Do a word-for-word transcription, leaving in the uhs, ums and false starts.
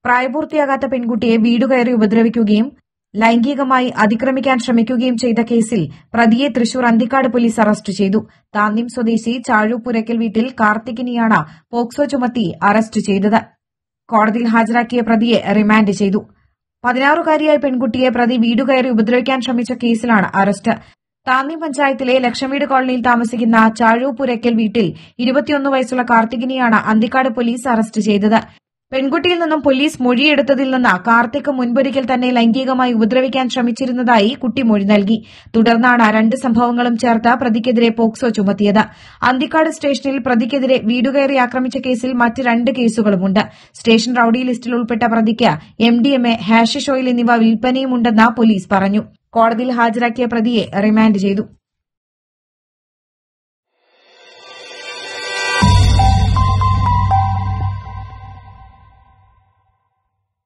പ്രായപൂർത്തിയാകാത്ത പെൺകുട്ടിയെ വീടുകയറി ഉപദ്രവിക്കുകയും ലൈംഗികമായി അതിക്രമിക്കാൻ ശ്രമിക്കുകയും ചെയ്ത കേസിൽ പ്രതിയെ തൃശൂർ അന്തിക്കാട് പോലീസ് അറസ്റ്റ് ചെയ്തു. താന്യം സ്വദേശി ചാഴൂപ്പുരയ്ക്കൽ വീട്ടിൽ കാർത്തികിനെയാണ് പോക്സോ ചുമത്തി അറസ്റ്റ് ചെയ്തത്. കോടതിയിൽ ഹാജരാക്കിയ പ്രതിയെ റിമാൻഡ് ചെയ്തു. പതിനാറുകാരിയായ പെൺകുട്ടിയെ പ്രതി വീടുകയറി ഉപദ്രവിക്കാൻ ശ്രമിച്ച കേസിലാണ് അറസ്റ്റ്. താന്യം പഞ്ചായത്തിലെ ലക്ഷംവീട് കോളനിയിൽ താമസിക്കുന്ന ചാഴൂപ്പുരയ്ക്കൽ വീട്ടിൽ ഇരുപത്തിയൊന്ന് വയസ്സുള്ള കാർത്തികിനെയാണ് അന്തിക്കാട് പോലീസ് അറസ്റ്റ് ചെയ്തത്. പെൺകുട്ടിയിൽ നിന്നും പോലീസ് മൊഴിയെടുത്തതിൽ നിന്ന് കാർത്തിക് മുൻപൊരിക്കൽ തന്നെ ലൈംഗികമായി ഉപദ്രവിക്കാൻ ശ്രമിച്ചിരുന്നതായി കുട്ടി മൊഴി നൽകി. തുടർന്നാണ് രണ്ട് സംഭവങ്ങളും ചേർത്ത് പ്രതിക്കെതിരെ പോക്സോ ചുമത്തിയത്. അന്തിക്കാട് സ്റ്റേഷനിൽ പ്രതിക്കെതിരെ വീടുകയറി ആക്രമിച്ച കേസിൽ മറ്റ് രണ്ട് കേസുകളുമുണ്ട്. സ്റ്റേഷൻ റൌഡി ലിസ്റ്റിൽ ഉൾപ്പെട്ട പ്രതിക്ക് എംഡിഎംഎ, ഹാഷിഷ് ഓയിൽ എന്നിവ വിൽപ്പനയുമുണ്ടെന്ന് പോലീസ് പറഞ്ഞു. കോടതിയിൽ ഹാജരാക്കിയ പ്രതിയെ റിമാൻഡ് ചെയ്തു.